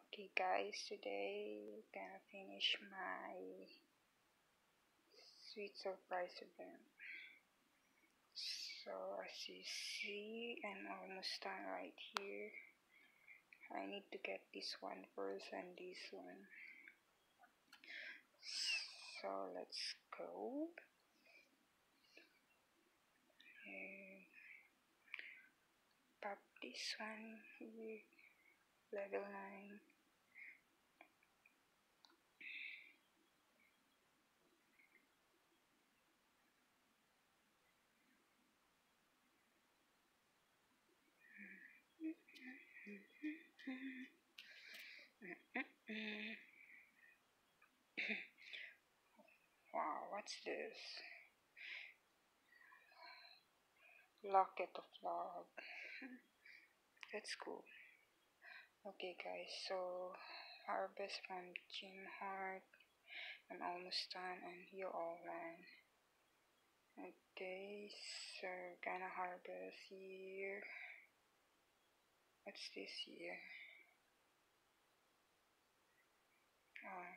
Okay guys, today we're gonna finish my sweet surprise event. So as you see, I'm almost done right here. I need to get this one first and this one. So let's go. And pop this one here, level 9. Wow, what's this? Locket of love. That's cool. Okay guys, so harvest from Jim Hart. I'm almost done and you all land. Okay, so gonna harvest here. What's this here? Oh,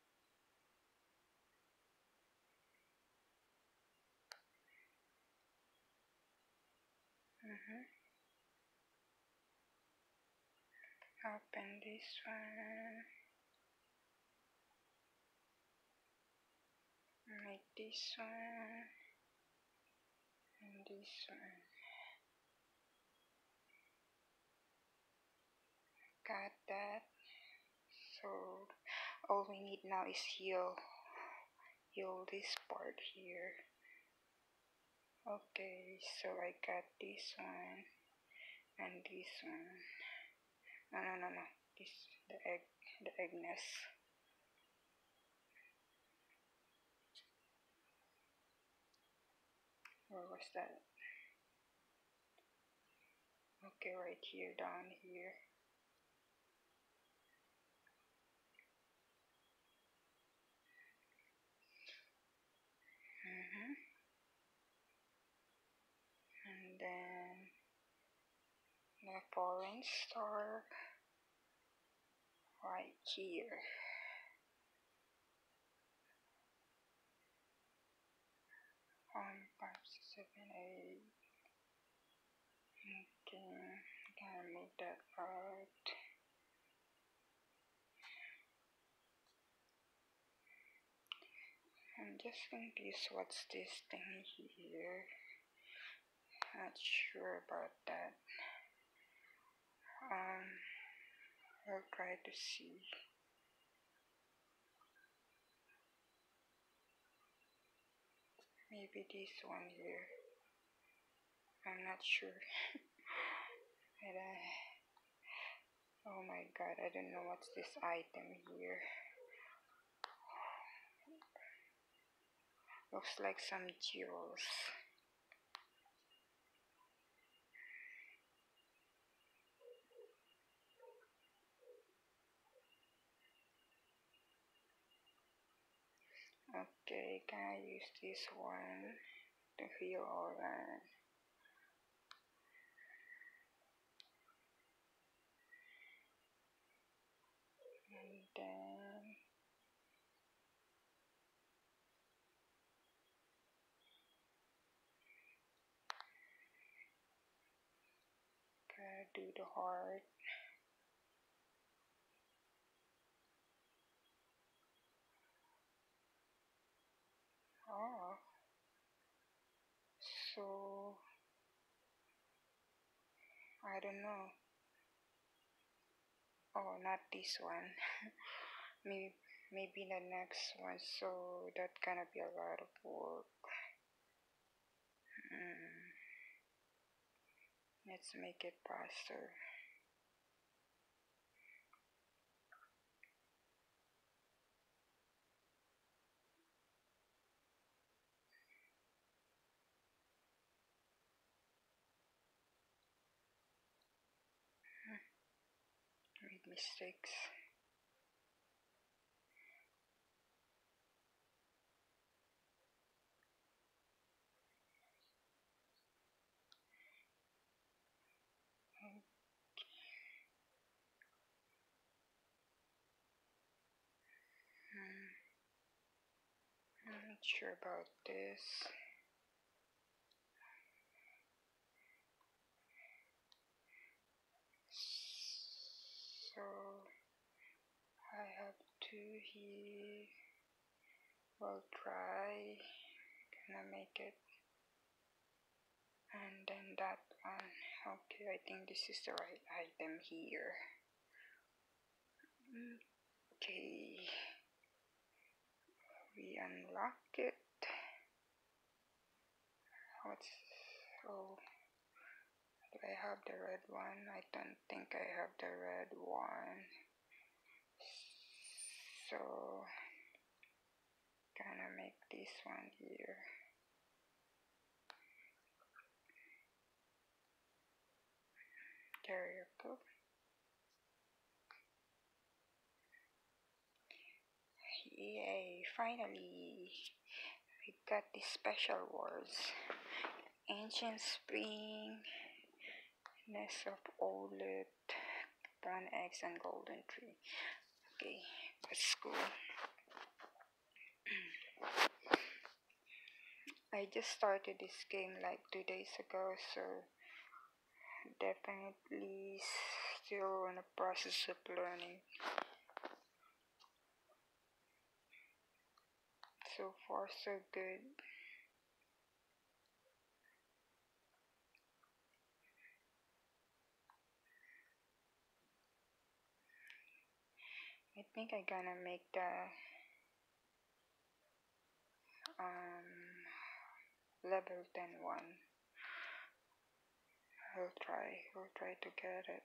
open this one. Make this one and this one. Got that. So all we need now is heal this part here. Okay, so I got this one and this one. No. This the egg nest. Where was that? Okay, right here, down here. And then the foreign star right here. 1, 5, 6, 7, 8. Okay, gotta move that out. I'm just confused. What's this thing here? Not sure about that. I'll try to see. Maybe this one here. I'm not sure. Oh my god, I don't know what's this item here. Looks like some jewels. Okay, can I use this one to heal all that? And then gotta do the heart. Oh, so I don't know. Oh, not this one. maybe the next one. So that gonna be a lot of work. Let's make it faster. Made mistakes. sure about this. So I have two here. We'll try. Gonna make it. And then that one. Okay, I think this is the right item here. Okay. We unlock it. What's... oh, do I have the red one? I don't think I have the red one. So gonna make this one here. There you go. Yay, finally we got the special words. Ancient Spring, Nest of Owlet, Brown Eggs and Golden Tree. Okay, let's go. I just started this game like 2 days ago, so definitely still in the process of learning. So far so good. I think I'm gonna make the level 10 one. We'll try to get it.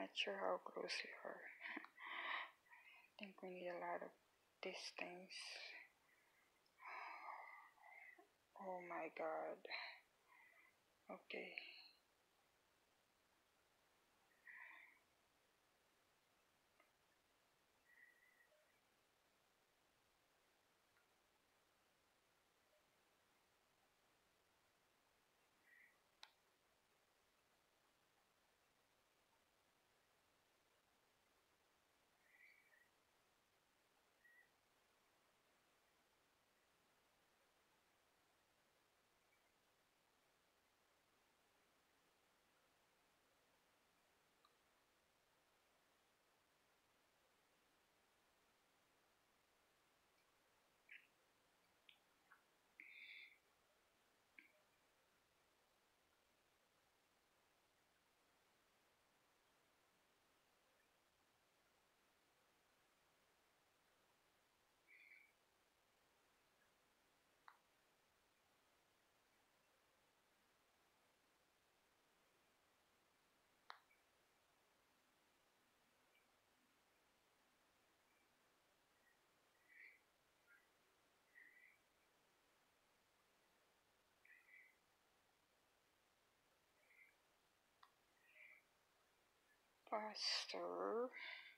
not sure how close we are. I think we need a lot of these things. Oh my god. Okay. Faster.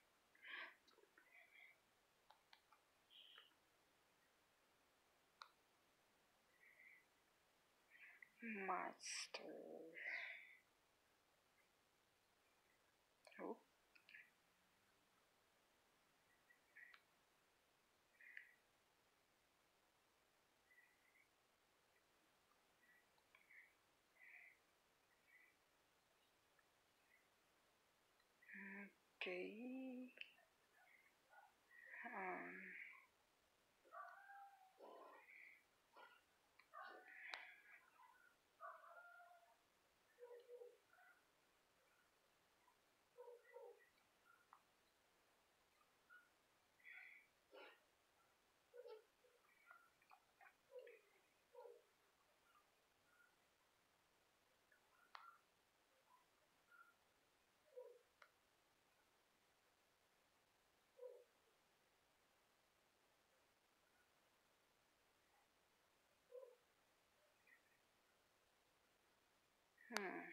Master. Oh. Okay. I'm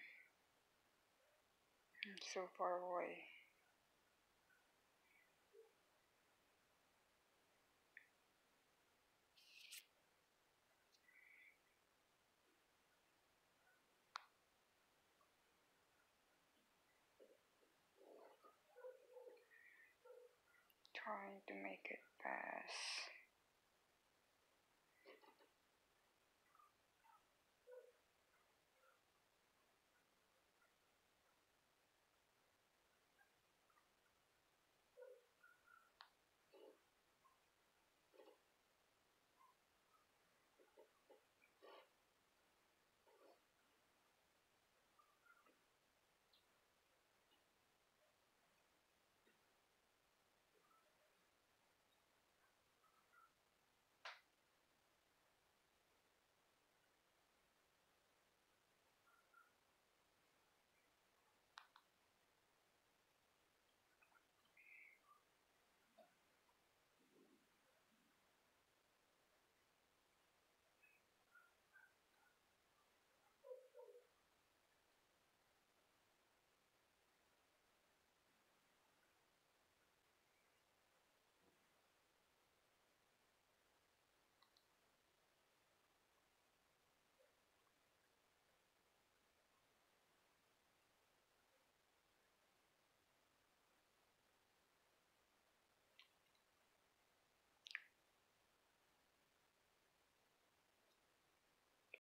so far away. Trying to make it pass.